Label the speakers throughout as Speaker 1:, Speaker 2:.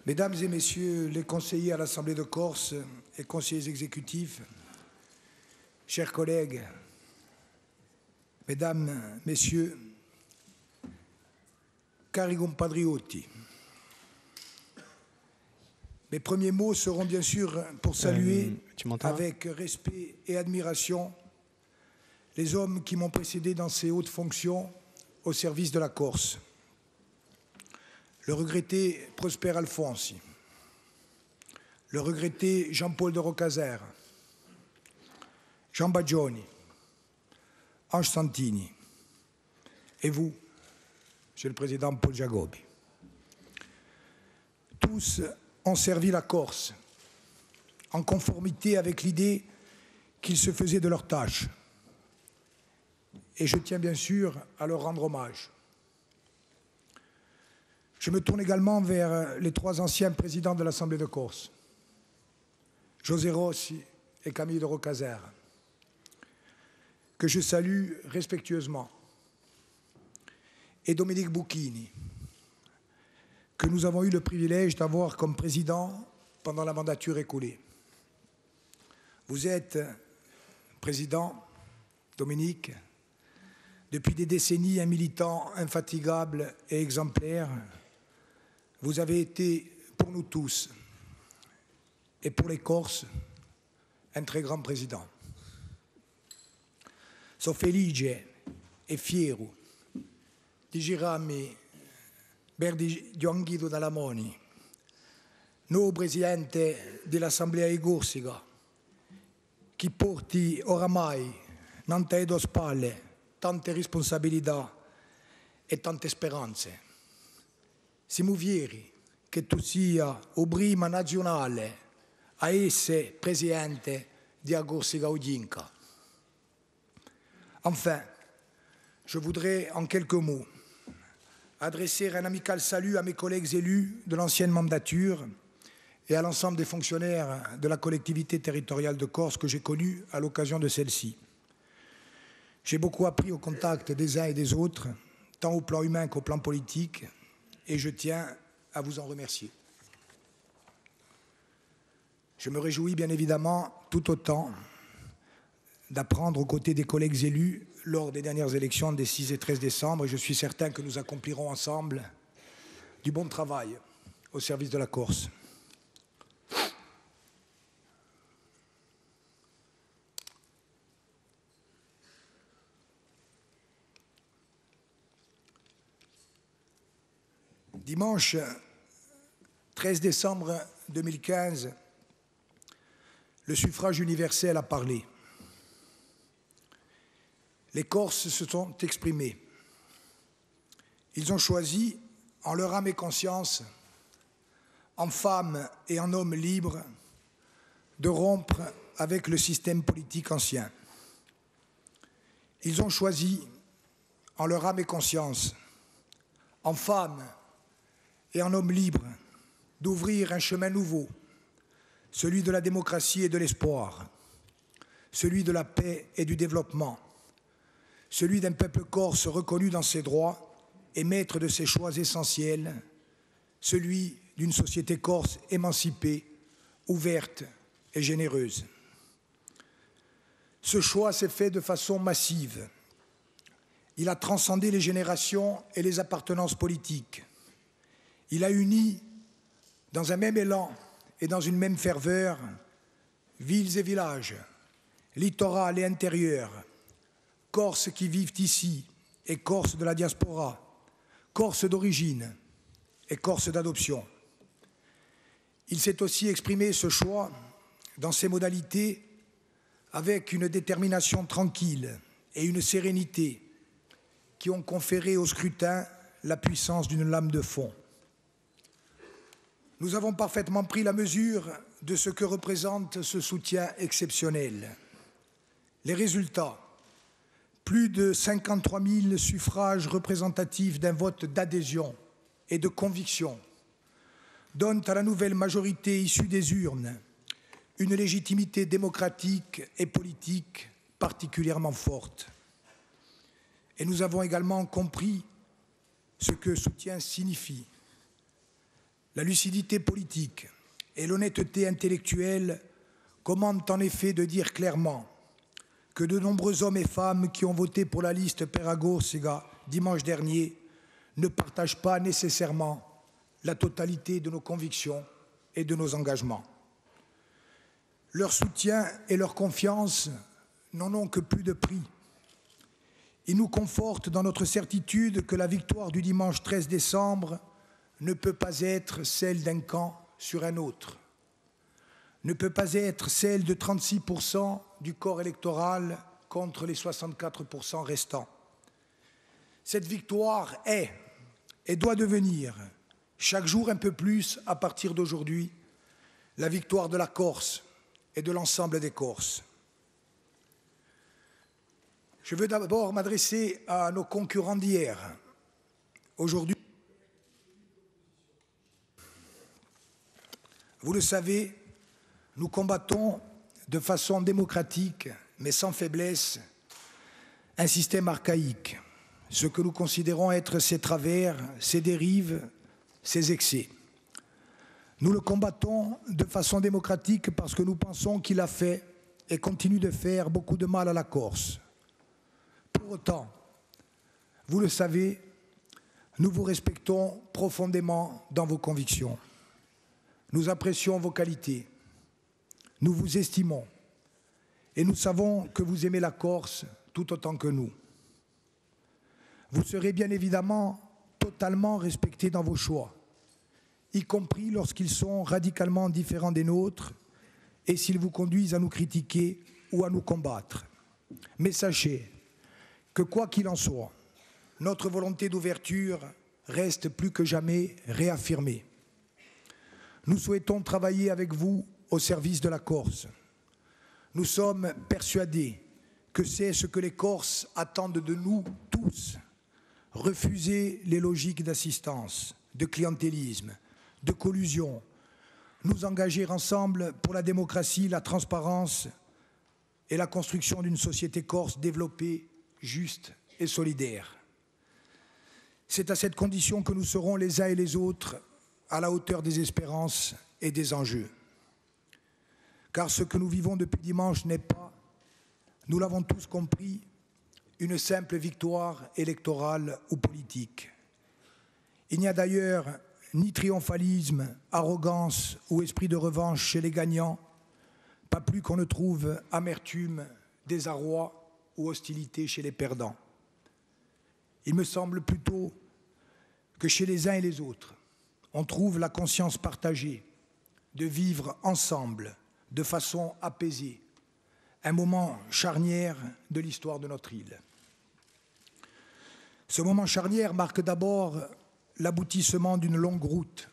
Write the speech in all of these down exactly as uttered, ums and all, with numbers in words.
Speaker 1: Mesdames et Messieurs les conseillers à l'Assemblée de Corse et conseillers exécutifs, chers collègues, Mesdames, Messieurs, cari compatriotti, mes premiers mots seront bien sûr pour saluer
Speaker 2: euh,
Speaker 1: avec respect et admiration les hommes qui m'ont précédé dans ces hautes fonctions au service de la Corse. Le regretté Prosper Alfonsi, le regretté Jean-Paul de Rocazère, Jean Baggioni, Ange Santini, et vous, Monsieur le Président Paul Giacobbi. Tous ont servi la Corse en conformité avec l'idée qu'ils se faisaient de leur tâche. Et je tiens bien sûr à leur rendre hommage. Je me tourne également vers les trois anciens présidents de l'Assemblée de Corse, José Rossi et Camille de Rocazère, que je salue respectueusement, et Dominique Boucchini, que nous avons eu le privilège d'avoir comme président pendant la mandature écoulée. Vous êtes président, Dominique, depuis des décennies un militant infatigable et exemplaire. Vous avez été, pour nous tous, et pour les Corses, un très grand président. So felice e fiero di girarmi Berdi Gian Guido Dalamoni, nuovo presidente dell'Assemblea di Corsica, che porti oramai nante due spalle tante responsabilità e tante speranze. Siamo fieri che tu sia il primo nazionale a essere presidente di Corsica Udinca. Enfin, je voudrais en quelques mots adresser un amical salut à mes collègues élus de l'ancienne mandature et à l'ensemble des fonctionnaires de la collectivité territoriale de Corse que j'ai connus à l'occasion de celle-ci. J'ai beaucoup appris au contact des uns et des autres, tant au plan humain qu'au plan politique, et je tiens à vous en remercier. Je me réjouis bien évidemment tout autant d'apprendre aux côtés des collègues élus lors des dernières élections des six et treize décembre, et je suis certain que nous accomplirons ensemble du bon travail au service de la Corse. Dimanche treize décembre deux mille quinze, le suffrage universel a parlé. Les Corses se sont exprimés. Ils ont choisi, en leur âme et conscience, en femmes et en hommes libres, de rompre avec le système politique ancien. Ils ont choisi, en leur âme et conscience, en femmes et en homme libre, d'ouvrir un chemin nouveau, celui de la démocratie et de l'espoir, celui de la paix et du développement, celui d'un peuple corse reconnu dans ses droits et maître de ses choix essentiels, celui d'une société corse émancipée, ouverte et généreuse. Ce choix s'est fait de façon massive. Il a transcendé les générations et les appartenances politiques. Il a uni, dans un même élan et dans une même ferveur, villes et villages, littoral et intérieur, Corses qui vivent ici et Corses de la diaspora, Corses d'origine et Corses d'adoption. Il s'est aussi exprimé ce choix dans ses modalités avec une détermination tranquille et une sérénité qui ont conféré au scrutin la puissance d'une lame de fond. Nous avons parfaitement pris la mesure de ce que représente ce soutien exceptionnel. Les résultats, plus de cinquante-trois mille suffrages représentatifs d'un vote d'adhésion et de conviction, donnent à la nouvelle majorité issue des urnes une légitimité démocratique et politique particulièrement forte. Et nous avons également compris ce que soutien signifie. La lucidité politique et l'honnêteté intellectuelle commandent en effet de dire clairement que de nombreux hommes et femmes qui ont voté pour la liste Pera-Górsega dimanche dernier ne partagent pas nécessairement la totalité de nos convictions et de nos engagements. Leur soutien et leur confiance n'en ont que plus de prix. Ils nous confortent dans notre certitude que la victoire du dimanche treize décembre ne peut pas être celle d'un camp sur un autre, ne peut pas être celle de trente-six pour cent du corps électoral contre les soixante-quatre pour cent restants. Cette victoire est et doit devenir, chaque jour un peu plus à partir d'aujourd'hui, la victoire de la Corse et de l'ensemble des Corses. Je veux d'abord m'adresser à nos concurrents d'hier. Aujourd'hui, vous le savez, nous combattons de façon démocratique, mais sans faiblesse, un système archaïque, ce que nous considérons être ses travers, ses dérives, ses excès. Nous le combattons de façon démocratique parce que nous pensons qu'il a fait et continue de faire beaucoup de mal à la Corse. Pour autant, vous le savez, nous vous respectons profondément dans vos convictions. Nous apprécions vos qualités, nous vous estimons et nous savons que vous aimez la Corse tout autant que nous. Vous serez bien évidemment totalement respectés dans vos choix, y compris lorsqu'ils sont radicalement différents des nôtres et s'ils vous conduisent à nous critiquer ou à nous combattre. Mais sachez que quoi qu'il en soit, notre volonté d'ouverture reste plus que jamais réaffirmée. Nous souhaitons travailler avec vous au service de la Corse. Nous sommes persuadés que c'est ce que les Corses attendent de nous tous. Refuser les logiques d'assistance, de clientélisme, de collusion, nous engager ensemble pour la démocratie, la transparence et la construction d'une société corse développée, juste et solidaire. C'est à cette condition que nous serons les uns et les autres à la hauteur des espérances et des enjeux. Car ce que nous vivons depuis dimanche n'est pas, nous l'avons tous compris, une simple victoire électorale ou politique. Il n'y a d'ailleurs ni triomphalisme, arrogance ou esprit de revanche chez les gagnants, pas plus qu'on ne trouve amertume, désarroi ou hostilité chez les perdants. Il me semble plutôt que chez les uns et les autres, on trouve la conscience partagée de vivre ensemble de façon apaisée, un moment charnière de l'histoire de notre île. Ce moment charnière marque d'abord l'aboutissement d'une longue route.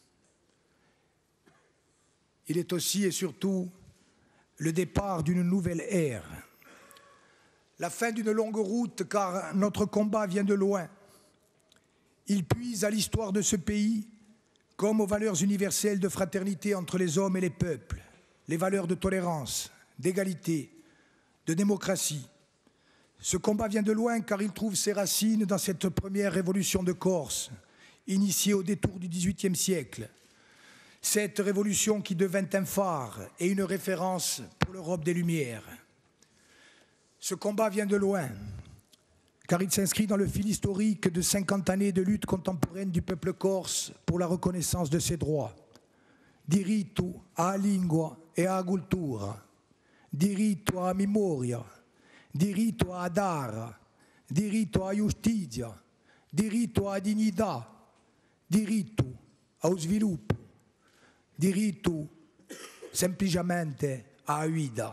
Speaker 1: Il est aussi et surtout le départ d'une nouvelle ère. La fin d'une longue route car notre combat vient de loin. Il puise à l'histoire de ce pays comme aux valeurs universelles de fraternité entre les hommes et les peuples, les valeurs de tolérance, d'égalité, de démocratie. Ce combat vient de loin car il trouve ses racines dans cette première révolution de Corse, initiée au détour du dix-huitième siècle. Cette révolution qui devint un phare et une référence pour l'Europe des Lumières. Ce combat vient de loin car il s'inscrit dans le fil historique de cinquante années de lutte contemporaine du peuple corse pour la reconnaissance de ses droits. Diritto alla lingua e alla cultura, diritto alla memoria, diritto ad art, diritto alla giustizia, diritto alla dignità, diritto allo sviluppo, diritto semplicemente alla vita.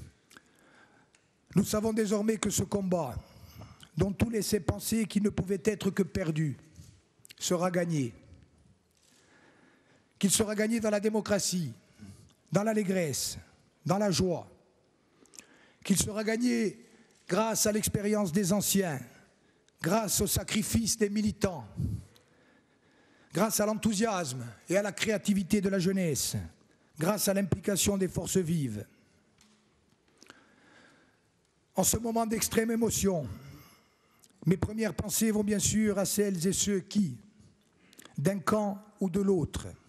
Speaker 1: Nous savons désormais que ce combat, dont tout laissait penser qu'il ne pouvait être que perdu, sera gagné. Qu'il sera gagné dans la démocratie, dans l'allégresse, dans la joie. Qu'il sera gagné grâce à l'expérience des anciens, grâce au sacrifice des militants, grâce à l'enthousiasme et à la créativité de la jeunesse, grâce à l'implication des forces vives. En ce moment d'extrême émotion, mes premières pensées vont bien sûr à celles et ceux qui, d'un camp ou de l'autre,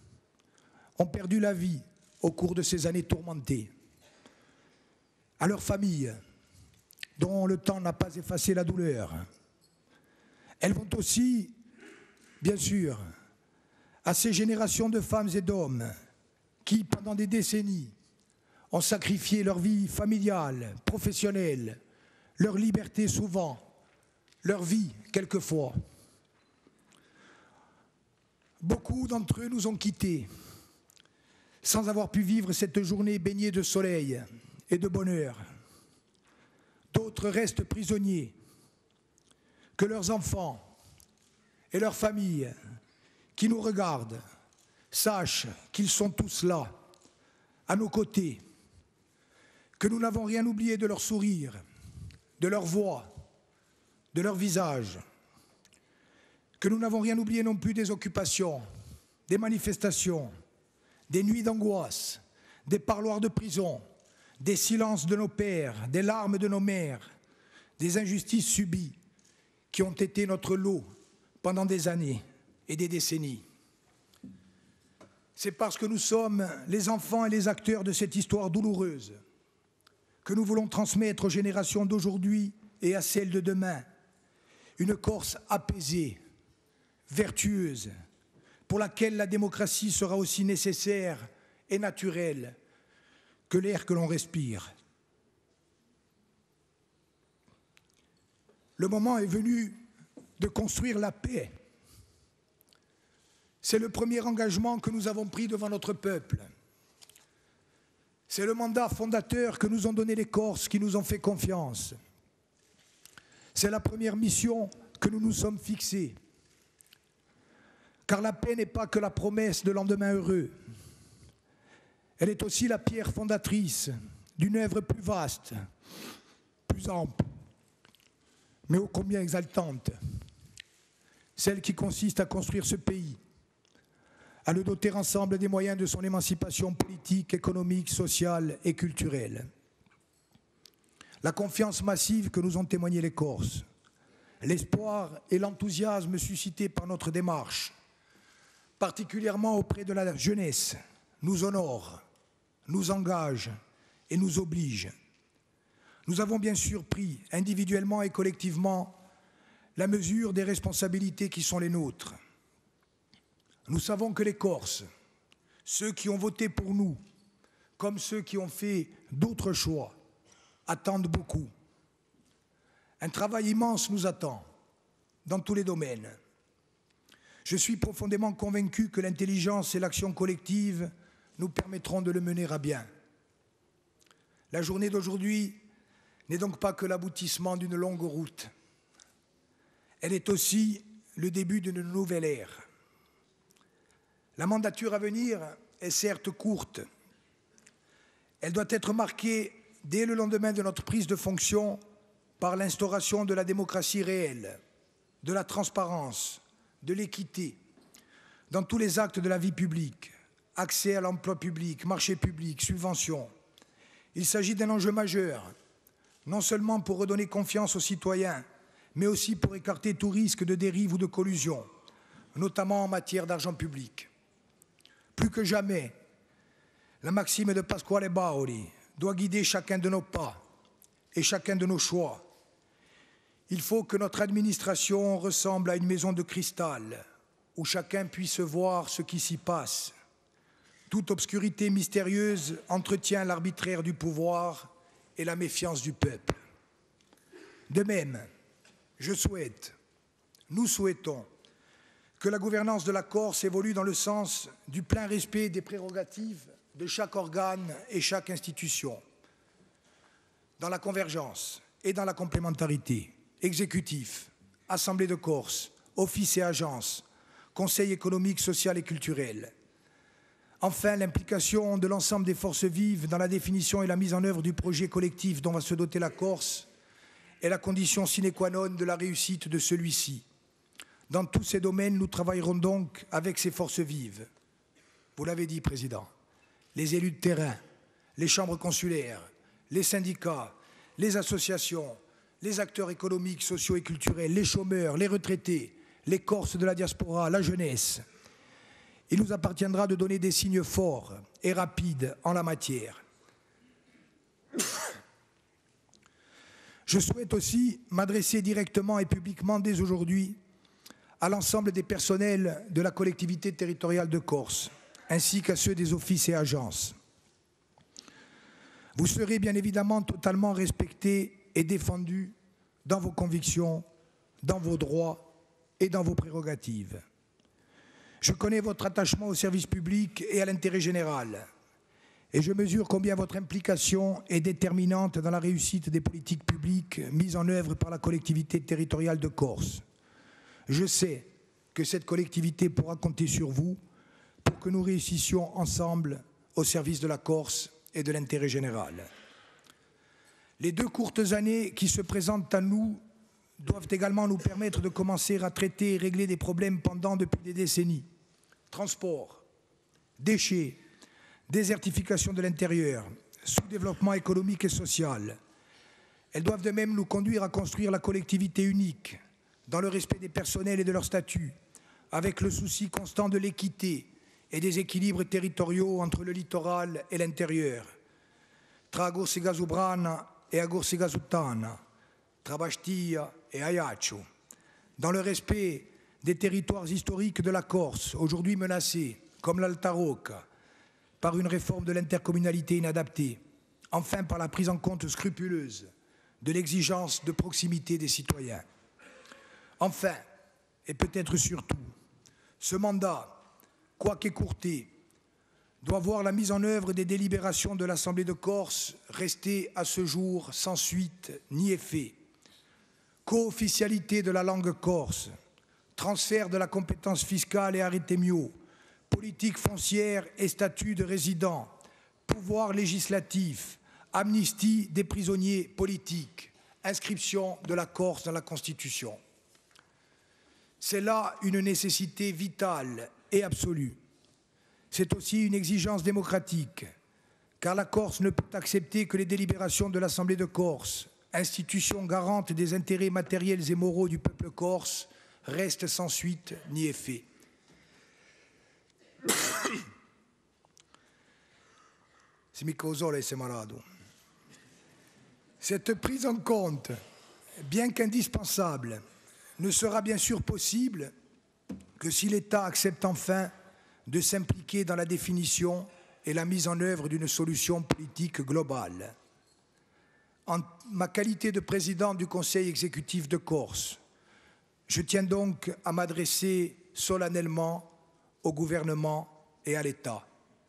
Speaker 1: ont perdu la vie au cours de ces années tourmentées. À leurs familles, dont le temps n'a pas effacé la douleur. Elles vont aussi, bien sûr, à ces générations de femmes et d'hommes qui, pendant des décennies, ont sacrifié leur vie familiale, professionnelle, leur liberté souvent, leur vie quelquefois. Beaucoup d'entre eux nous ont quittés sans avoir pu vivre cette journée baignée de soleil et de bonheur. D'autres restent prisonniers, que leurs enfants et leurs familles qui nous regardent sachent qu'ils sont tous là, à nos côtés, que nous n'avons rien oublié de leur sourire, de leur voix, de leur visage, que nous n'avons rien oublié non plus des occupations, des manifestations, des nuits d'angoisse, des parloirs de prison, des silences de nos pères, des larmes de nos mères, des injustices subies qui ont été notre lot pendant des années et des décennies. C'est parce que nous sommes les enfants et les acteurs de cette histoire douloureuse que nous voulons transmettre aux générations d'aujourd'hui et à celles de demain une Corse apaisée, vertueuse, pour laquelle la démocratie sera aussi nécessaire et naturelle que l'air que l'on respire. Le moment est venu de construire la paix. C'est le premier engagement que nous avons pris devant notre peuple. C'est le mandat fondateur que nous ont donné les Corses qui nous ont fait confiance. C'est la première mission que nous nous sommes fixée. Car la paix n'est pas que la promesse de lendemain heureux. Elle est aussi la pierre fondatrice d'une œuvre plus vaste, plus ample, mais ô combien exaltante, celle qui consiste à construire ce pays, à le doter ensemble des moyens de son émancipation politique, économique, sociale et culturelle. La confiance massive que nous ont témoigné les Corses, l'espoir et l'enthousiasme suscités par notre démarche, particulièrement auprès de la jeunesse, nous honorent, nous engagent et nous obligent. Nous avons bien sûr pris, individuellement et collectivement, la mesure des responsabilités qui sont les nôtres. Nous savons que les Corses, ceux qui ont voté pour nous, comme ceux qui ont fait d'autres choix, attendent beaucoup. Un travail immense nous attend, dans tous les domaines. Je suis profondément convaincu que l'intelligence et l'action collective nous permettront de le mener à bien. La journée d'aujourd'hui n'est donc pas que l'aboutissement d'une longue route. Elle est aussi le début d'une nouvelle ère. La mandature à venir est certes courte. Elle doit être marquée dès le lendemain de notre prise de fonction par l'instauration de la démocratie réelle, de la transparence, de l'équité dans tous les actes de la vie publique, accès à l'emploi public, marché public, subventions. Il s'agit d'un enjeu majeur, non seulement pour redonner confiance aux citoyens, mais aussi pour écarter tout risque de dérive ou de collusion, notamment en matière d'argent public. Plus que jamais, la maxime de Pasquale Bauri doit guider chacun de nos pas et chacun de nos choix. Il faut que notre administration ressemble à une maison de cristal où chacun puisse voir ce qui s'y passe. Toute obscurité mystérieuse entretient l'arbitraire du pouvoir et la méfiance du peuple. De même, je souhaite, nous souhaitons, que la gouvernance de la Corse évolue dans le sens du plein respect des prérogatives de chaque organe et chaque institution, dans la convergence et dans la complémentarité, exécutif, Assemblée de Corse, office et agence, Conseil économique, social et culturel. Enfin, l'implication de l'ensemble des forces vives dans la définition et la mise en œuvre du projet collectif dont va se doter la Corse est la condition sine qua non de la réussite de celui-ci. Dans tous ces domaines, nous travaillerons donc avec ces forces vives. Vous l'avez dit, Président, les élus de terrain, les chambres consulaires, les syndicats, les associations, les acteurs économiques, sociaux et culturels, les chômeurs, les retraités, les Corses de la diaspora, la jeunesse. il nous appartiendra de donner des signes forts et rapides en la matière. Je souhaite aussi m'adresser directement et publiquement dès aujourd'hui à l'ensemble des personnels de la collectivité territoriale de Corse, ainsi qu'à ceux des offices et agences. Vous serez bien évidemment totalement respectés et défendus dans vos convictions, dans vos droits et dans vos prérogatives. Je connais votre attachement au service public et à l'intérêt général, et je mesure combien votre implication est déterminante dans la réussite des politiques publiques mises en œuvre par la collectivité territoriale de Corse. Je sais que cette collectivité pourra compter sur vous pour que nous réussissions ensemble au service de la Corse et de l'intérêt général. Les deux courtes années qui se présentent à nous doivent également nous permettre de commencer à traiter et régler des problèmes pendants depuis des décennies. Transport, déchets, désertification de l'intérieur, sous-développement économique et social. Elles doivent de même nous conduire à construire la collectivité unique, dans le respect des personnels et de leur statut, avec le souci constant de l'équité et des équilibres territoriaux entre le littoral et l'intérieur. Tra Agorsiga Zubrana et Agorsiga Zuttana, tra Bastia et Ajaccio, dans le respect des territoires historiques de la Corse, aujourd'hui menacés, comme l'Alta Rocca, par une réforme de l'intercommunalité inadaptée, enfin par la prise en compte scrupuleuse de l'exigence de proximité des citoyens. Enfin, et peut-être surtout, ce mandat, quoique écourté, doit voir la mise en œuvre des délibérations de l'Assemblée de Corse rester à ce jour sans suite ni effet. Co-officialité de la langue corse, transfert de la compétence fiscale et arrêté mio, politique foncière et statut de résident, pouvoir législatif, amnistie des prisonniers politiques, inscription de la Corse dans la Constitution. C'est là une nécessité vitale et absolue. C'est aussi une exigence démocratique, car la Corse ne peut accepter que les délibérations de l'Assemblée de Corse, institution garante des intérêts matériels et moraux du peuple corse, restent sans suite ni effet. Cette prise en compte, bien qu'indispensable, ne sera bien sûr possible que si l'État accepte enfin de s'impliquer dans la définition et la mise en œuvre d'une solution politique globale. En ma qualité de président du Conseil exécutif de Corse, je tiens donc à m'adresser solennellement au gouvernement et à l'État.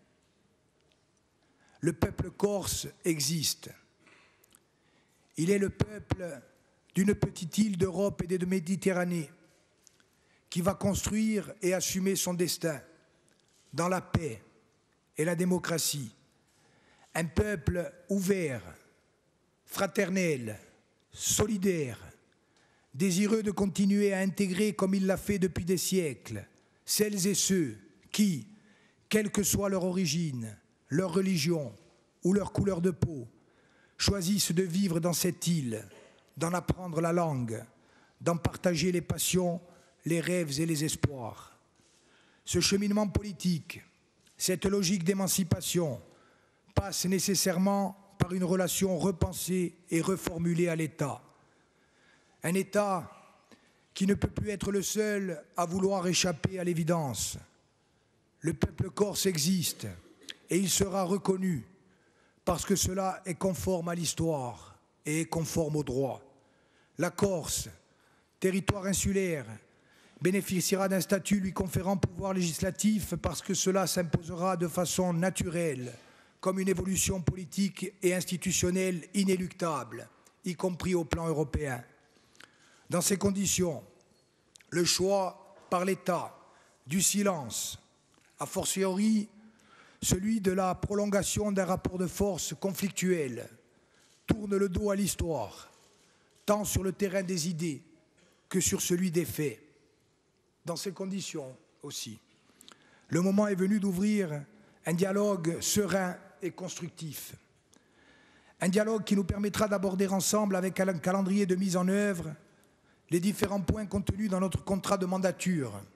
Speaker 1: Le peuple corse existe. Il est le peuple d'une petite île d'Europe et de Méditerranée qui va construire et assumer son destin dans la paix et la démocratie. Un peuple ouvert, fraternel, solidaire, désireux de continuer à intégrer comme il l'a fait depuis des siècles celles et ceux qui, quelle que soit leur origine, leur religion ou leur couleur de peau, choisissent de vivre dans cette île, d'en apprendre la langue, d'en partager les passions, les rêves et les espoirs. Ce cheminement politique, cette logique d'émancipation, passe nécessairement par une relation repensée et reformulée à l'État. Un État qui ne peut plus être le seul à vouloir échapper à l'évidence. Le peuple corse existe et il sera reconnu parce que cela est conforme à l'histoire et est conforme au droit. La Corse, territoire insulaire, bénéficiera d'un statut lui conférant pouvoir législatif parce que cela s'imposera de façon naturelle, comme une évolution politique et institutionnelle inéluctable, y compris au plan européen. Dans ces conditions, le choix par l'État du silence, a fortiori celui de la prolongation d'un rapport de force conflictuel, tourne le dos à l'histoire, tant sur le terrain des idées que sur celui des faits. Dans ces conditions aussi, le moment est venu d'ouvrir un dialogue serein et constructif. Un dialogue qui nous permettra d'aborder ensemble, avec un calendrier de mise en œuvre, les différents points contenus dans notre contrat de mandature,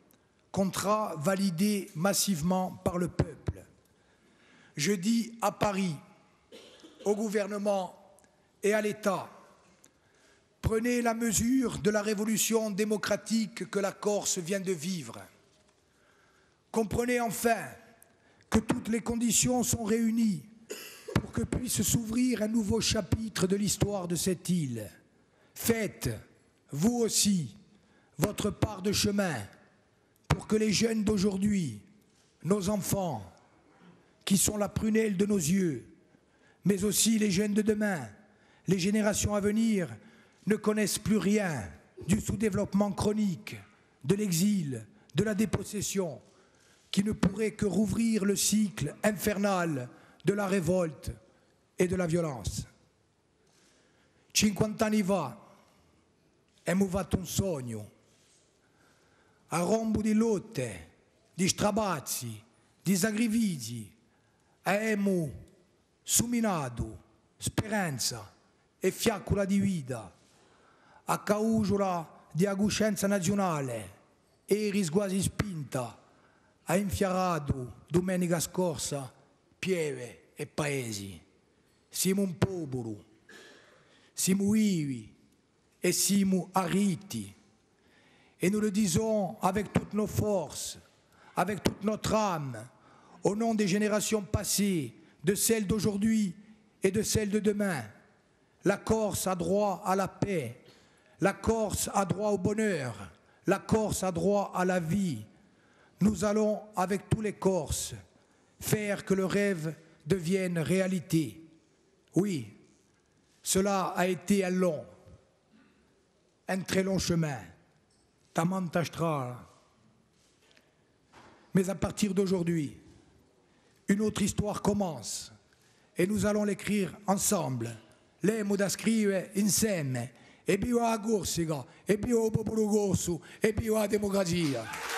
Speaker 1: contrat validé massivement par le peuple. Je dis à Paris, au gouvernement et à l'État, prenez la mesure de la révolution démocratique que la Corse vient de vivre. Comprenez enfin que toutes les conditions sont réunies pour que puisse s'ouvrir un nouveau chapitre de l'histoire de cette île. Faites, vous aussi, votre part de chemin pour que les jeunes d'aujourd'hui, nos enfants, qui sont la prunelle de nos yeux, mais aussi les jeunes de demain, les générations à venir, ne connaissent plus rien du sous-développement chronique, de l'exil, de la dépossession, qui ne pourrait que rouvrir le cycle infernal de la révolte e della violenza. cinquant'anni fa abbiamo fatto un sogno, a rombo di lotte, di strapazzi, di sacrifici, abbiamo suminato speranza e fiaccola di vita, a causa della coscienza nazionale e risguasi spinta, ha infiarato domenica scorsa pieve e paesi. Siamo un popolo, siamo vivi et siamo arriti. Et nous le disons avec toutes nos forces, avec toute notre âme, au nom des générations passées, de celles d'aujourd'hui et de celles de demain. La Corse a droit à la paix, la Corse a droit au bonheur, la Corse a droit à la vie. Nous allons, avec tous les Corses, faire que le rêve devienne réalité. Oui, cela a été un long, un très long chemin. Tamanta strada. Mais à partir d'aujourd'hui, une autre histoire commence et nous allons l'écrire ensemble. L'emo da scrivere insieme. E viva la Corsica, e viva il popolo corso, e viva la democrazia.